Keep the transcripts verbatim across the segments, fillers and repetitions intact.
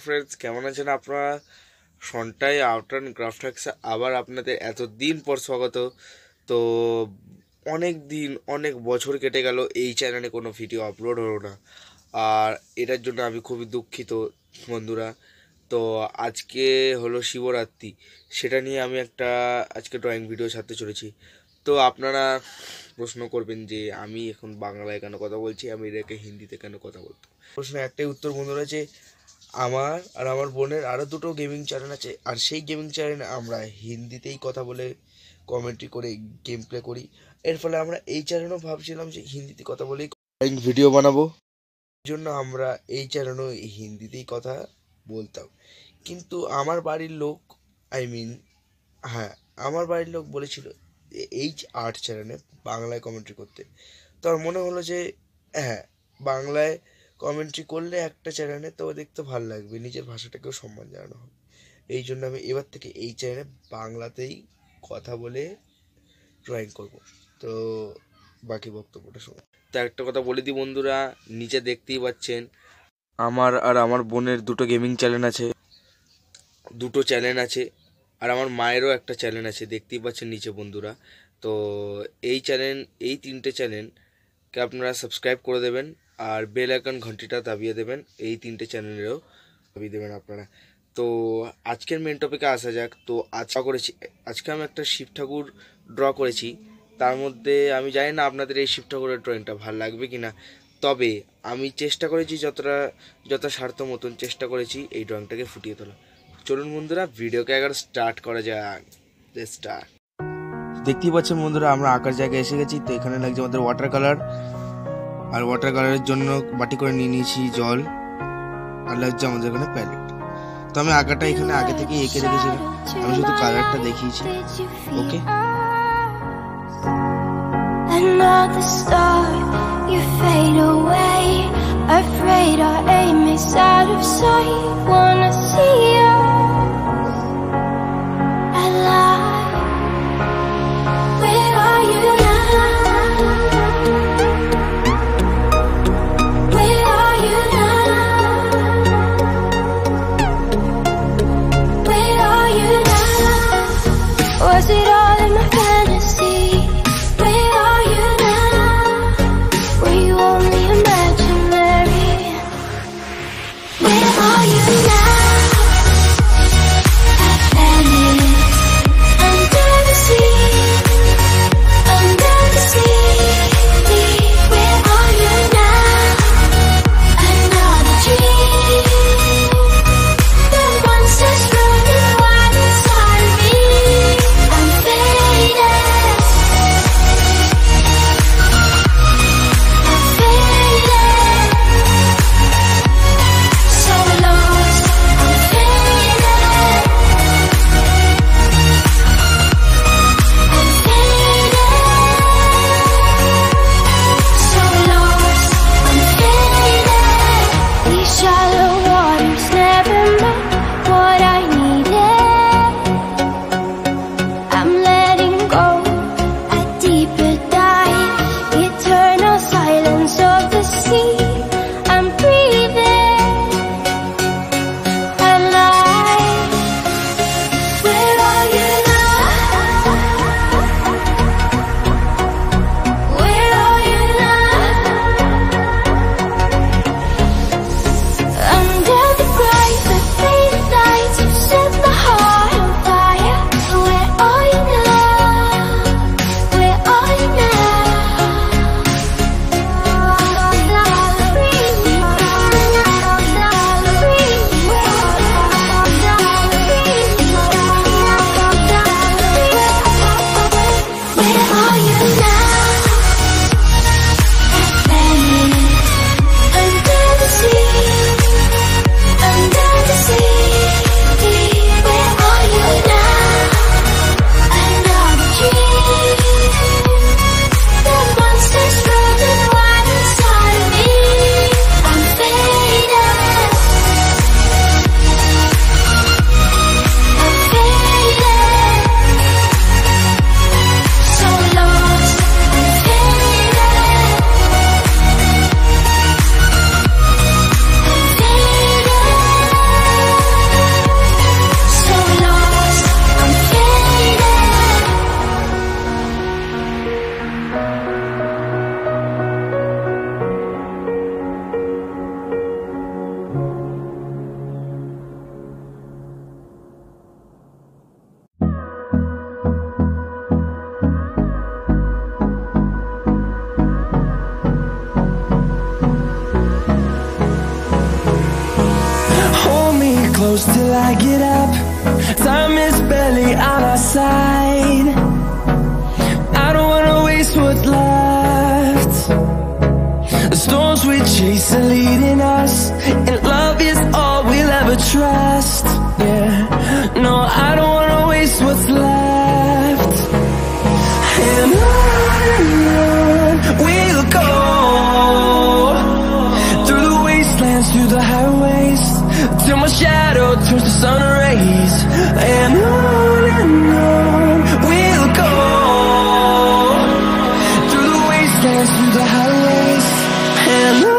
ফ্রেন্ডস, কেমন আছেন আপনারা? সন্টাই আউট অ্যান্ড গ্রাফট্যাক্সে আবার আপনাদের এতদিন পর স্বাগত। তো অনেক দিন অনেক বছর কেটে গেল, এই চ্যানেলে কোনো ভিডিও আপলোড হলো না, আর এটার জন্য আমি খুবই দুঃখিত বন্ধুরা। তো আজকে হলো শিবরাত্রি, সেটা নিয়ে আমি একটা আজকে ড্রয়িং ভিডিও ছাড়তে চলেছি। তো আপনারা প্রশ্ন করবেন যে আমি এখন বাংলায় কেন কথা বলছি, আমি এটাকে হিন্দিতে কেন কথা বলতো। প্রশ্ন একটাই উত্তর বন্ধুরা, যে আমার আর আমার বোনের আরও দুটো গেমিং চ্যানেল আছে, আর সেই গেমিং চ্যানেলে আমরা হিন্দিতেই কথা বলে কমেন্ট্রি করে গেম প্লে করি। এর ফলে আমরা এই চ্যানেলেও ভাবছিলাম যে হিন্দিতে কথা বলেই ড্রয়িং ভিডিও বানাবো, এই জন্য আমরা এই চ্যানেলেও হিন্দিতেই কথা বলতাম। কিন্তু আমার বাড়ির লোক আই মিন হ্যাঁ আমার বাড়ির লোক বলেছিল এইচ আর্ট চ্যানেলে বাংলায় কমেন্ট্রি করতে। তো আমার মনে হলো যে হ্যাঁ, বাংলায় কমেন্ট্রি করলে একটা চ্যানেলে তো দেখতে ভালো লাগবে, নিজের ভাষাটাকেও সম্মান জানানো হবে। এই জন্য আমি এবার থেকে এই চ্যানেলে বাংলাতেই কথা বলে ড্রয়িং করব। তো বাকি বক্তব্যটা শুনুন। তো একটা কথা বলে দিই বন্ধুরা, নিচে দেখতেই পাচ্ছেন আমার আর আমার বোনের দুটো গেমিং চ্যানেল আছে, দুটো চ্যানেল আছে, আর আমার মায়েরও একটা চ্যানেল আছে, দেখতেই পাচ্ছেন নিচে বন্ধুরা। তো এই চ্যানেল এই তিনটে চ্যানেলকে আপনারা সাবস্ক্রাইব করে দেবেন, আর বেল আইকন ঘন্টিটা দাবিয়ে দেবেন, এই তিনটে চ্যানেলেও দাবিয়ে দেবেন আপনারা। তো আজকের মেন টপিকে আসা যাক। তো আজকে করেছি আজকে আমি একটা শিব ঠাকুর ড্র করেছি। তার মধ্যে আমি জানি না আপনাদের এই শিব ঠাকুরের ড্রয়িংটা ভালো লাগবে কি না, তবে আমি চেষ্টা করেছি যতটা যত স্বার্থ মতন চেষ্টা করেছি এই ড্রয়িংটাকে ফুটিয়ে তোলা। চলুন বন্ধুরা, ভিডিওকে একবার স্টার্ট করা যাক। স্টার্ট। দেখতেই পাচ্ছেন বন্ধুরা, আমরা আঁকার জায়গায় এসে গেছি। তো এখানে লাগছে আমাদের ওয়াটার কালার, আর ওয়াটার কালারের জন্য বাটি করে নিয়ে নিয়েছি জল, আর লাগছে আমাদের এখানে প্যালেট। তো আমি আঁকাটা এখানে আগে থেকে এঁকে রেখেছিলাম, আমি শুধু কালারটা দেখিয়েছি। ওকে, another star, you fade away. Afraid our aim is out of sight. Wanna see you alive. Where are you now? Where are you now? Where are you now? Was it all in my fantasy? close till I get up. Time is barely on our side. I don't wanna waste what's left. The storms we chase are leading us, and love is all we'll ever trust. Yeah, no, I don't wanna waste what's left. And on and on we'll go, through the wastelands, through the highways, till my shadow turns to sun rays. And on and on we'll go, through the wastelands, through the highways, and on.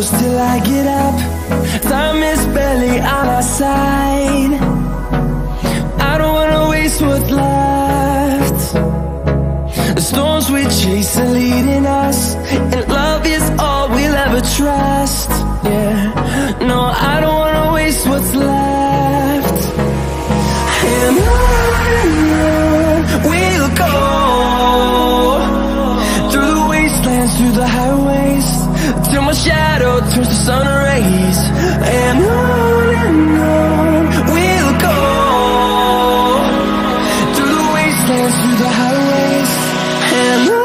close till I get up. Time is barely on our side. I don't wanna waste what's left. The storms we chase are leading us, and love is all we'll ever trust. Yeah, no, I don't wanna waste what's left. And on and on we'll go, through the wastelands, through the highways, till my shadow turns to sun rays. And on and on we'll go, through the wastelands, through the highways, and on.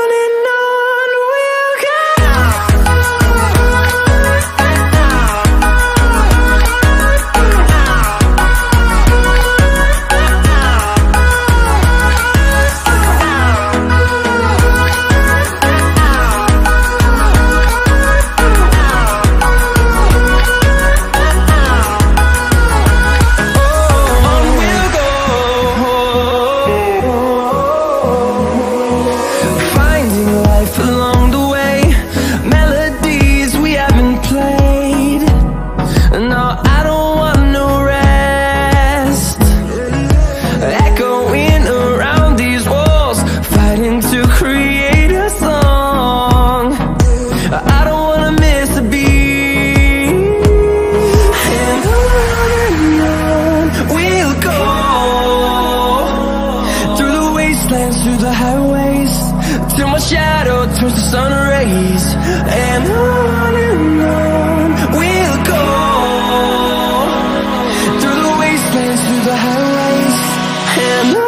Through the highways, till my shadow turns to sun rays. And on and on we'll go, through the wastelands, through the highways, and on.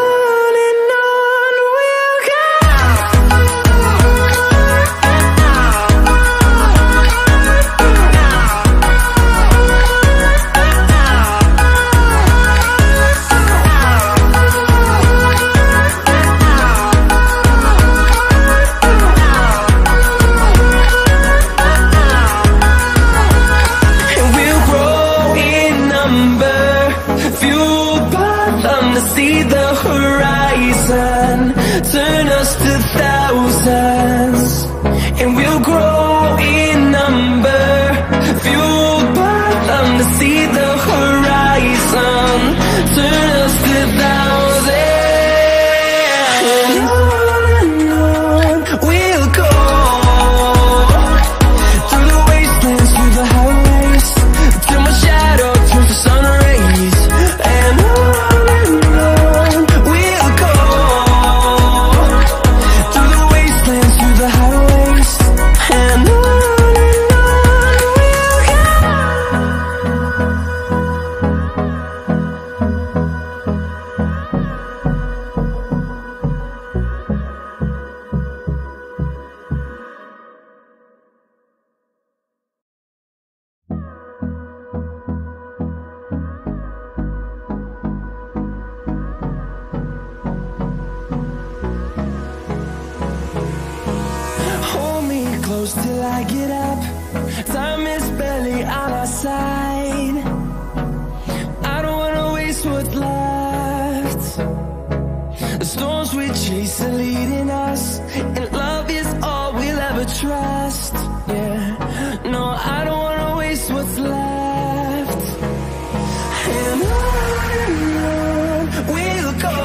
See the horizon, turn us to thousands, and we'll grow in number, fueled by them. To see the horizon, turn us to thousands, and on and on we'll go, through the wastelands, through the highways, till my shadow turns to sun rays. And on close till I get up. Time is barely on our side. I don't wanna waste what's left. The storms we chase are leading us, and love is all we'll ever trust. Yeah, no, I don't wanna waste what's left. And on and on we'll go,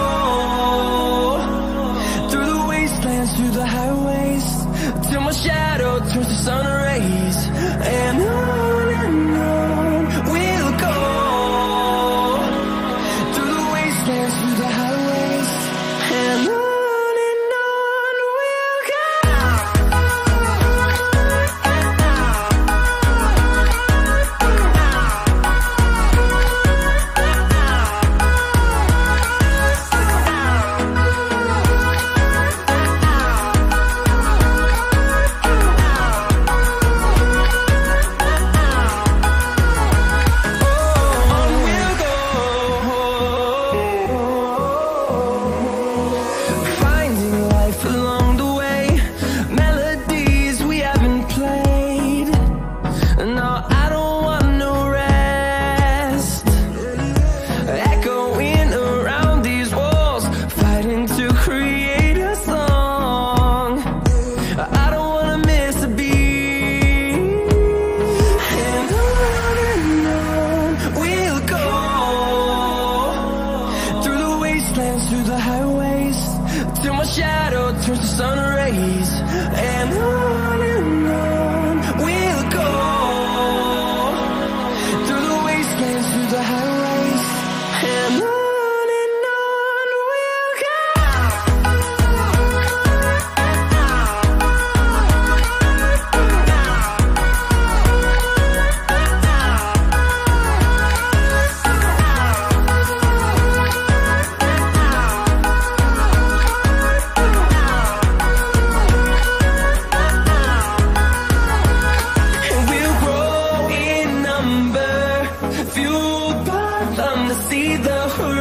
through the wastelands, through the highways, till my shadow turns to sun rays. And on and on we'll go, through the wastelands, through the highways, and on. till my shadow turns to sun rays. And on and on we'll go, through the wastelands, through the highways. And on and on we'll go. And we'll grow in number, fueled by them to see the hood.